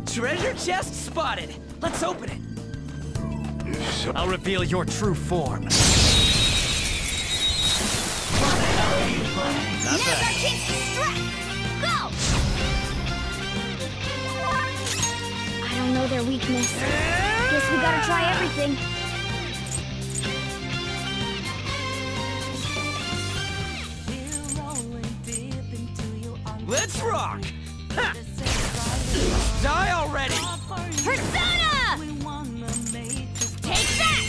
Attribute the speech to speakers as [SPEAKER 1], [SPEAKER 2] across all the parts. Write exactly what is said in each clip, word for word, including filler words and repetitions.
[SPEAKER 1] Treasure chest spotted. Let's open it. I'll reveal your true form. Not
[SPEAKER 2] Now's
[SPEAKER 1] bad.
[SPEAKER 2] our chance to strike! Go! I don't know their weakness. Guess we gotta try everything.
[SPEAKER 1] Let's rock! Ha! Die already!
[SPEAKER 2] Persona! Take that!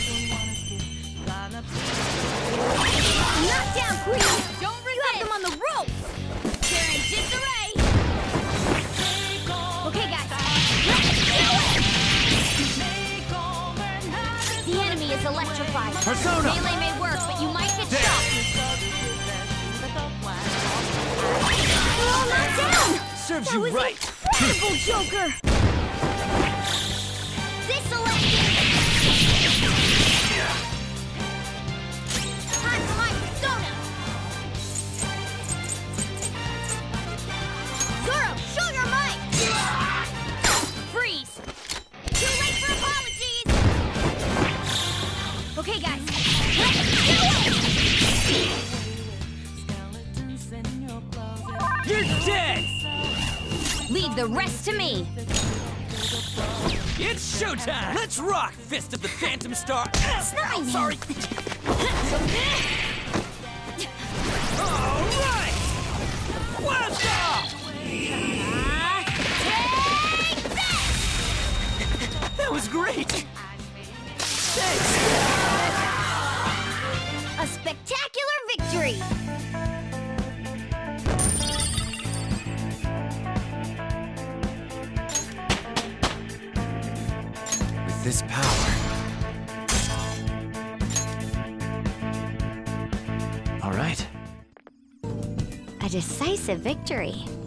[SPEAKER 2] Knockdown, Queen! Don't resist! You have them on the rope! They're in disarray! Okay, guys, let's do it! The enemy is electrified.
[SPEAKER 1] Persona!
[SPEAKER 2] Melee may work, but you might get shot. We're all knocked down!
[SPEAKER 1] Serves
[SPEAKER 2] That
[SPEAKER 1] you
[SPEAKER 2] was
[SPEAKER 1] right!
[SPEAKER 2] incredible, Joker! This'll end it! Time for my persona! Zoro, show your might! Freeze! Too late for apologies! Okay, guys, let's do it!
[SPEAKER 1] You're dead!
[SPEAKER 2] Leave the rest to me!
[SPEAKER 1] It's showtime! Let's rock, Fist of the Phantom Star!
[SPEAKER 2] Ow,
[SPEAKER 1] Sorry! All right! Blast off!
[SPEAKER 2] Take that!
[SPEAKER 1] That was great! Thanks!
[SPEAKER 2] A spectacular victory!
[SPEAKER 1] With this power... All right.
[SPEAKER 2] A decisive victory.